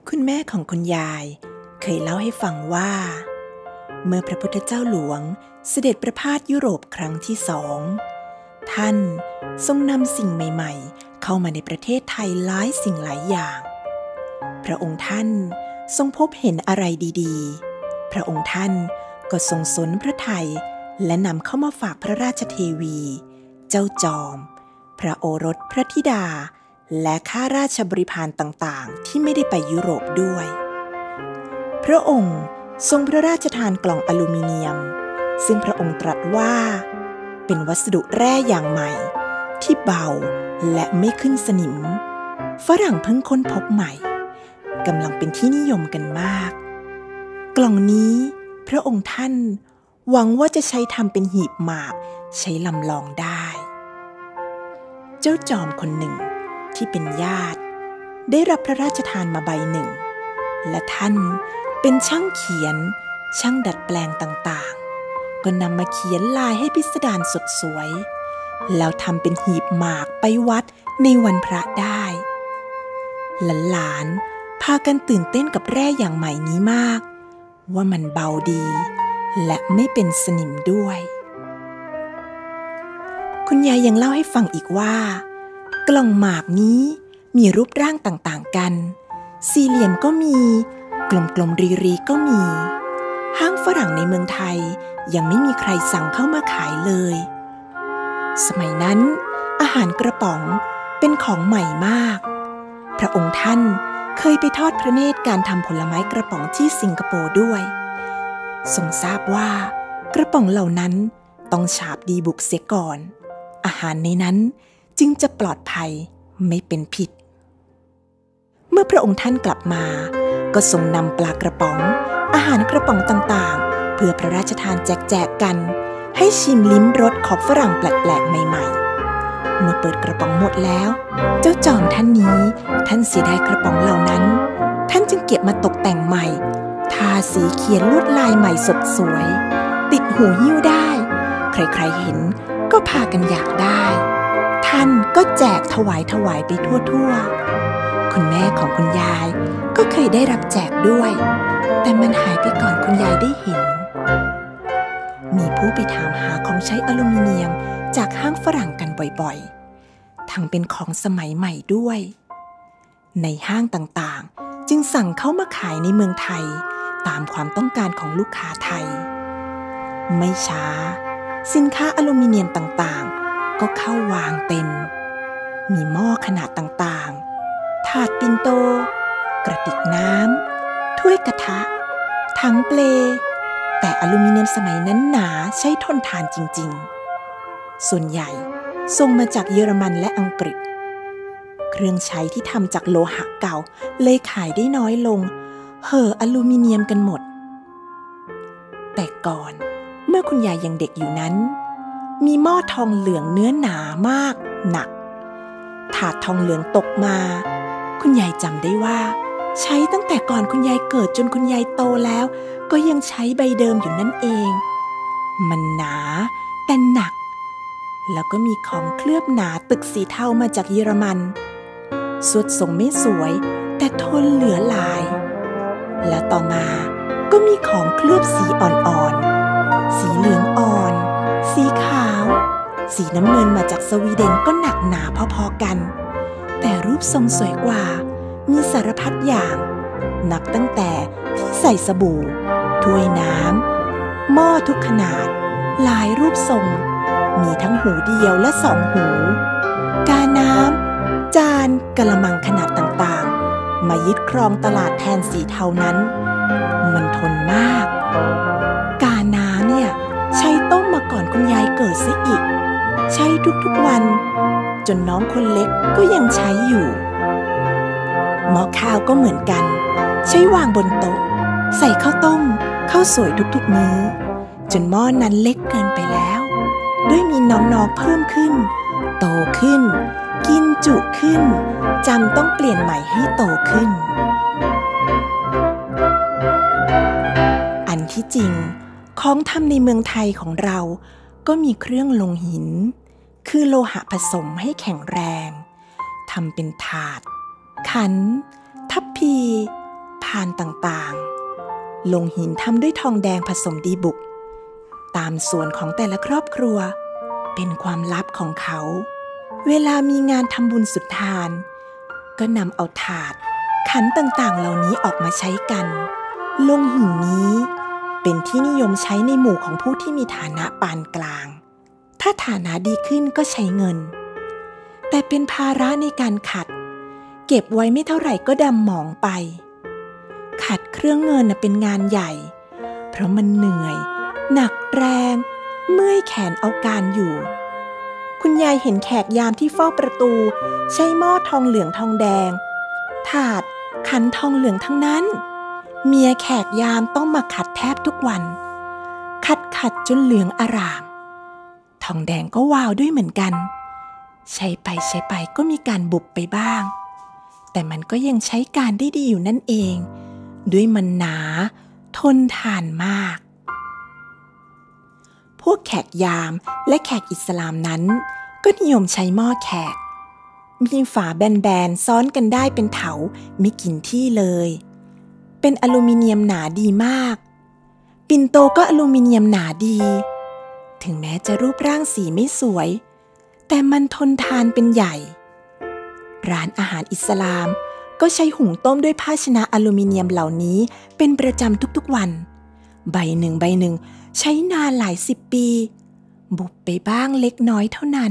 คุณแม่ของคุณยายเคยเล่าให้ฟังว่าเมื่อพระพุทธเจ้าหลวงเสด็จประพาสยุโรปครั้งที่2ท่านทรงนำสิ่งใหม่ๆเข้ามาในประเทศไทยหลายสิ่งหลายอย่างพระองค์ท่านทรงพบเห็นอะไรดีๆพระองค์ท่านก็ทรงสนพระทัยและนำเข้ามาฝากพระราชเทวีเจ้าจอมพระโอรสพระธิดาและข้าราชบริพารต่างๆที่ไม่ได้ไปยุโรปด้วยพระองค์ทรงพระราชทานกล่องอลูมิเนียมซึ่งพระองค์ตรัสว่าเป็นวัสดุแร่อย่างใหม่ที่เบาและไม่ขึ้นสนิมฝรั่งเพิ่งค้นพบใหม่กำลังเป็นที่นิยมกันมากกล่องนี้พระองค์ท่านหวังว่าจะใช้ทำเป็นหีบหมากใช้ลำลองได้เจ้าจอมคนหนึ่งที่เป็นญาติได้รับพระราชทานมาใบหนึ่งและท่านเป็นช่างเขียนช่างดัดแปลงต่างๆก็นำมาเขียนลายให้พิสดารสดสวยแล้วทำเป็นหีบหมากไปวัดในวันพระได้หลานๆพากันตื่นเต้นกับแร่อย่างใหม่นี้มากว่ามันเบาดีและไม่เป็นสนิมด้วยคุณยายยังเล่าให้ฟังอีกว่ากล่องหมากนี้มีรูปร่างต่างๆกันสี่เหลี่ยมก็มีกลมๆรีๆก็มีห้างฝรั่งในเมืองไทยยังไม่มีใครสั่งเข้ามาขายเลยสมัยนั้นอาหารกระป๋องเป็นของใหม่มากพระองค์ท่านเคยไปทอดพระเนตรการทำผลไม้กระป๋องที่สิงคโปร์ด้วยทรงทราบว่ากระป๋องเหล่านั้นต้องฉาบดีบุกเสียก่อนอาหารในนั้นจึงจะปลอดภัยไม่เป็นพิษเมื่อพระองค์ท่านกลับมาก็ทรงนำปลากระป๋องอาหารกระป๋องต่างๆเพื่อพระราชทานแจกกันให้ชิมลิ้มรสของฝรั่งแปลกๆใหม่ๆเมื่อเปิดกระป๋องหมดแล้วเจ้าจอมท่านนี้ท่านเสียดายกระป๋องเหล่านั้นท่านจึงเก็บมาตกแต่งใหม่ทาสีเขียนลวดลายใหม่สดสวยติดหูหิ้วได้ใครๆเห็นก็พากันอยากได้ท่านก็แจกถวายไปทั่วคุณแม่ของคุณยายก็เคยได้รับแจกด้วยแต่มันหายไปก่อนคุณยายได้เห็นมีผู้ไปถามหาของใช้อลูมิเนียมจากห้างฝรั่งกันบ่อยๆทั้งเป็นของสมัยใหม่ด้วยในห้างต่างๆจึงสั่งเข้ามาขายในเมืองไทยตามความต้องการของลูกค้าไทยไม่ช้าสินค้าอลูมิเนียมต่างๆก็เข้าวางเต็มมีหม้อขนาดต่างๆถาดปิ่นโตกระติกน้ำถ้วยกระทะถังเปลแต่อลูมิเนียมสมัยนั้นหนาใช้ทนทานจริงๆส่วนใหญ่ส่งมาจากเยอรมันและอังกฤษเครื่องใช้ที่ทำจากโลหะเก่าเลยขายได้น้อยลงเห่ออลูมิเนียมกันหมดแต่ก่อนเมื่อคุณยายยังเด็กอยู่นั้นมีหม้อทองเหลืองเนื้อหนามากหนักถาดทองเหลืองตกมาคุณยายจำได้ว่าใช้ตั้งแต่ก่อนคุณยายเกิดจนคุณยายโตแล้วก็ยังใช้ใบเดิมอยู่นั่นเองมันหนาแต่หนักแล้วก็มีของเคลือบหนาตึกสีเทามาจากเยอรมันสวดทรงไม่สวยแต่ทนเหลือหลายและต่อมาก็มีของเคลือบสีอ่อนๆสีเหลืองอ่อนสีขาวสีน้ำเงินมาจากสวีเดนก็หนักหนาพอๆกันแต่รูปทรงสวยกว่ามีสารพัดอย่างนับตั้งแต่ที่ใส่สบู่ถ้วยน้ำหม้อทุกขนาดหลายรูปทรงมีทั้งหูเดียวและ2 หูกาน้ำจานกะละมังขนาดต่างๆมายึดครองตลาดแทนสีเทานั้นมันทนมากกาน้ำเนี่ยใช้ต้มมาก่อนคุณยายเกิดซะอีกใช้ทุกๆวันจนน้องคนเล็กก็ยังใช้อยู่หม้อข้าวก็เหมือนกันใช้วางบนโต๊ะใส่ข้าวต้มข้าวสวยทุกๆมื้อจนหม้อนั้นเล็กเกินไปแล้วด้วยมีน้องๆเพิ่มขึ้นโตขึ้นกินจุขึ้นจำต้องเปลี่ยนใหม่ให้โตขึ้นอันที่จริงของทำในเมืองไทยของเราก็มีเครื่องลงหินคือโลหะผสมให้แข็งแรงทำเป็นถาดขันทัพพีานต่างๆลงหินทำด้วยทองแดงผสมดีบุกตามส่วนของแต่ละครอบครัวเป็นความลับของเขาเวลามีงานทำบุญสุดทานก็นำเอาถาดขันต่างๆเหล่านี้ออกมาใช้กันลงหินนี้เป็นที่นิยมใช้ในหมู่ของผู้ที่มีฐานะปานกลางถ้าฐานะดีขึ้นก็ใช้เงินแต่เป็นภาระในการขัดเก็บไว้ไม่เท่าไหร่ก็ดำหมองไปขัดเครื่องเงินเป็นงานใหญ่เพราะมันเหนื่อยหนักแรงเมื่อยแขนเอาการอยู่คุณยายเห็นแขกยามที่เฝ้าประตูใช้หม้อทองเหลืองทองแดงถาดขันทองเหลืองทั้งนั้นเมียแขกยามต้องมาขัดแทบทุกวันขัดจนเหลืองอร่ามทองแดงก็วาวด้วยเหมือนกันใช้ไปก็มีการบุบไปบ้างแต่มันก็ยังใช้การได้ดีอยู่นั่นเองด้วยมันหนาทนทานมากพวกแขกยามและแขกอิสลามนั้นก็นิยมใช้หม้อแขกมีฝาแบนๆซ้อนกันได้เป็นเถาไม่กินที่เลยเป็นอลูมิเนียมหนาดีมากปิ่นโตก็อลูมิเนียมหนาดีถึงแม้จะรูปร่างสีไม่สวยแต่มันทนทานเป็นใหญ่ร้านอาหารอิสลามก็ใช้หุงต้มด้วยภาชนะอลูมิเนียมเหล่านี้เป็นประจำทุกๆวันใบหนึ่งใช้นานหลาย10 ปีบุบไปบ้างเล็กน้อยเท่านั้น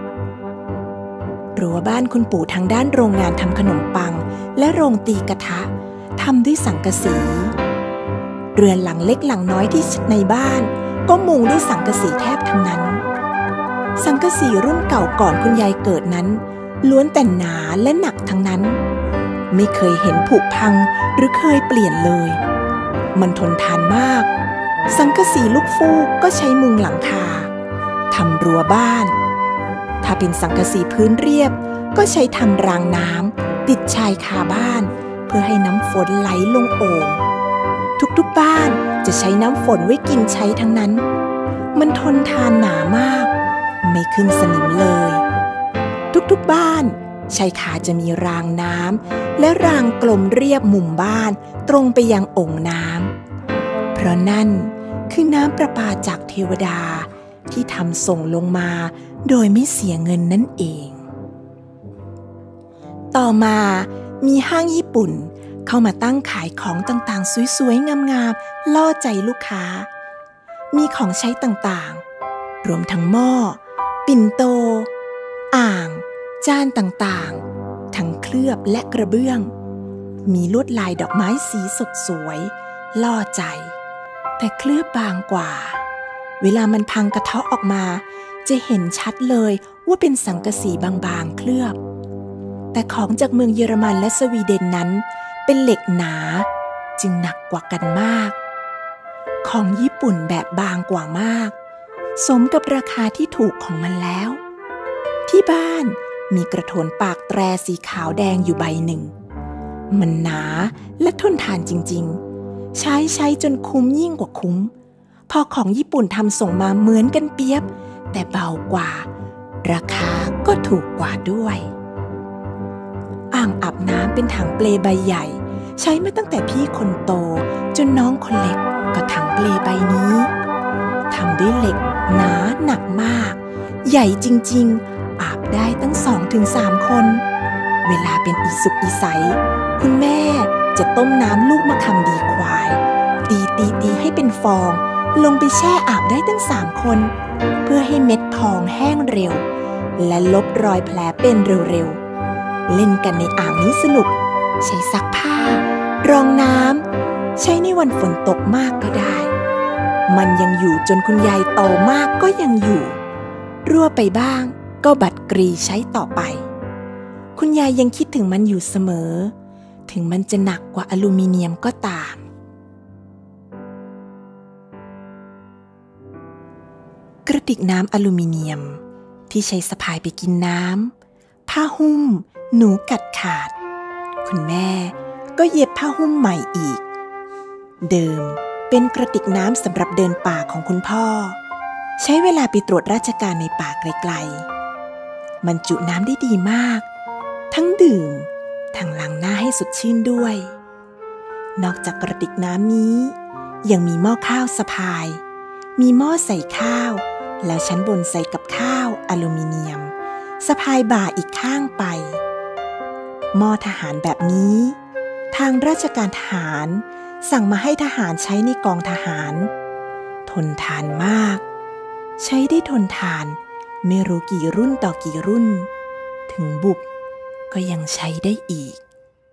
รั้วบ้านคุณปู่ทางด้านโรงงานทำขนมปังและโรงตีกระทะทำด้วยสังกะสีเรือนหลังเล็กหลังน้อยที่ในบ้านก็มุงด้วยสังกะสีแทบทั้งนั้นสังกะสีรุ่นเก่าก่อนคุณยายเกิดนั้นล้วนแต่หนาและหนักทั้งนั้นไม่เคยเห็นผุพังหรือเคยเปลี่ยนเลยมันทนทานมากสังกะสีลูกฟูกก็ใช้มุงหลังคาทำรั้วบ้านถ้าเป็นสังกะสีพื้นเรียบก็ใช้ทำรางน้ำติดชายคาบ้านเพื่อให้น้ำฝนไหลลงโอ่งทุกๆบ้านจะใช้น้ำฝนไว้กินใช้ทั้งนั้นมันทนทานหนามากไม่ขึ้นสนิมเลยทุกๆบ้านชายคาจะมีรางน้ำและรางกลมเรียบมุมบ้านตรงไปยังโอ่งน้ำเพราะนั่นคือน้ำประปาจากเทวดาที่ทำส่งลงมาโดยไม่เสียเงินนั่นเองต่อมามีห้างญี่ปุ่นเข้ามาตั้งขายของต่างๆสวยๆงามๆล่อใจลูกค้ามีของใช้ต่างๆรวมทั้งหม้อปิ่นโตอ่างจานต่างๆทั้งเคลือบและกระเบื้องมีลวดลายดอกไม้สีสดสวยล่อใจแต่เคลือบบางกว่าเวลามันพังกระเทาะออกมาจะเห็นชัดเลยว่าเป็นสังกะสีบางๆเคลือบแต่ของจากเมืองเยอรมันและสวีเดนนั้นเป็นเหล็กหนาจึงหนักกว่ากันมากของญี่ปุ่นแบบบางกว่ามากสมกับราคาที่ถูกของมันแล้วที่บ้านมีกระโถนปากแตรสีขาวแดงอยู่ใบหนึ่งมันหนาและทนทานจริงๆใช้จนคุ้มยิ่งกว่าคุ้มพอของญี่ปุ่นทำส่งมาเหมือนกันเปียบแต่เบากว่าราคาก็ถูกกว่าด้วยอ่างอาบน้ำเป็นถังเปลใบใหญ่ใช้มาตั้งแต่พี่คนโตจนน้องคนเล็กก็ถังเปลใบนี้ทำด้วยเหล็กหนาหนักมากใหญ่จริงๆอาบได้ตั้ง 2-3 คนเวลาเป็นอีสุกอีใสคุณแม่จะต้มน้ำลูกมะขามดีควายตีให้เป็นฟองลงไปแช่อาบได้ตั้ง3 คนเพื่อให้เม็ดทองแห้งเร็วและลบรอยแผลเป็นเร็วๆเล่นกันในอ่างนี้สนุกใช้ซักผ้ารองน้ำใช้ในวันฝนตกมากก็ได้มันยังอยู่จนคุณยายโตมากก็ยังอยู่รั่วไปบ้างก็บัดกรีใช้ต่อไปคุณยายยังคิดถึงมันอยู่เสมอถึงมันจะหนักกว่าอลูมิเนียมก็ตามกระติกน้ำอลูมิเนียมที่ใช้สะพายไปกินน้ำผ้าหุ้มหนูกัดขาดคุณแม่ก็เย็บผ้าหุ้มใหม่อีกเดิมเป็นกระติกน้ำสำหรับเดินป่าของคุณพ่อใช้เวลาไปตรวจราชการในป่าไกลๆมันจุน้ำได้ดีมากทั้งดื่มทั้งล้างหน้าให้สดชื่นด้วยนอกจากกระติกน้ำนี้ยังมีหม้อข้าวสะพายมีหม้อใส่ข้าวแล้วชั้นบนใส่กับข้าวอลูมิเนียมสะพายบ่าอีกข้างไปหม้อทหารแบบนี้ทางราชการทหารสั่งมาให้ทหารใช้ในกองทหารทนทานมากใช้ได้ทนทานไม่รู้กี่รุ่นต่อกี่รุ่นถึงบุบก็ยังใช้ได้อีก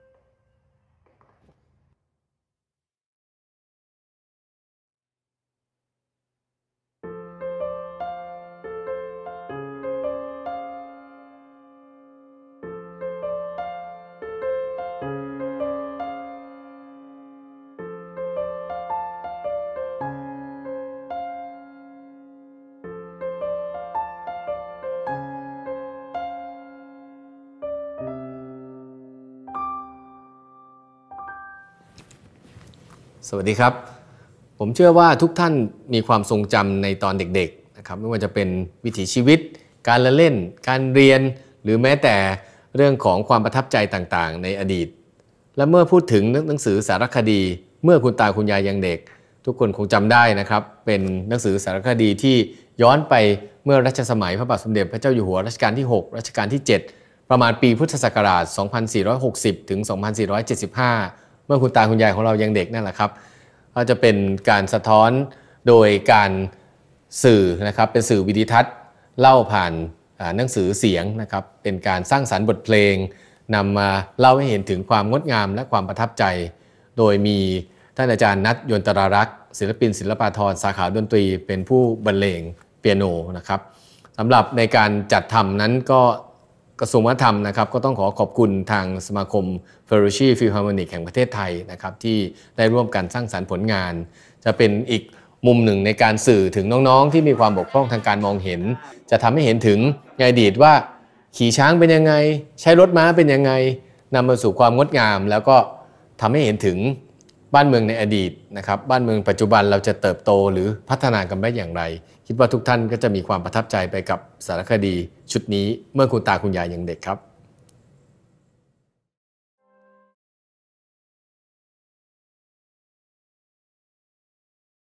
สวัสดีครับผมเชื่อว่าทุกท่านมีความทรงจำในตอนเด็กๆนะครับไม่ว่าจะเป็นวิถีชีวิตการละเล่นการเรียนหรือแม้แต่เรื่องของความประทับใจต่างๆในอดีตและเมื่อพูดถึงหนังสือสารคดีเมื่อคุณตาคุณยายยังเด็กทุกคนคงจำได้นะครับเป็นหนังสือสารคดีที่ย้อนไปเมื่อรัชสมัยพระบาทสมเด็จพระเจ้าอยู่หัวรัชกาลที่6รัชกาลที่7ประมาณปีพุทธศักราช2460ถึง2475เมื่อคุณตาคุณยายของเรายังเด็กนั่นแหละครับก็จะเป็นการสะท้อนโดยการสื่อนะครับเป็นสื่อวิดิทัศน์เล่าผ่านหนังสือเสียงนะครับเป็นการสร้างสรรค์บทเพลงนำมาเล่าให้เห็นถึงความงดงามและความประทับใจโดยมีท่านอาจารย์นัทยนตรารักษ์ศิลปินศิลปาธรสาขาดนตรีเป็นผู้บรรเลงเปียโนนะครับสำหรับในการจัดทำนั้นก็กระทรวงวัฒนธรรมนะครับก็ต้องขอขอบคุณทางสมาคมเฟอร์รูชีฟิลฮาร์โมนิกแห่งประเทศไทยนะครับที่ได้ร่วมกันสร้างสรรค์ผลงานจะเป็นอีกมุมหนึ่งในการสื่อถึงน้องๆที่มีความบกพร่องทางการมองเห็นจะทำให้เห็นถึงในอดีตว่าขี่ช้างเป็นยังไงใช้รถม้าเป็นยังไงนำมาสู่ความงดงามแล้วก็ทำให้เห็นถึงบ้านเมืองในอดีตนะครับบ้านเมืองปัจจุบันเราจะเติบโตหรือพัฒนากันได้อย่างไรคิดว่าทุกท่านก็จะมีความประทับใจไปกับสารคดีชุดนี้เมื่อคุณตาคุณยายยังเด็กครับ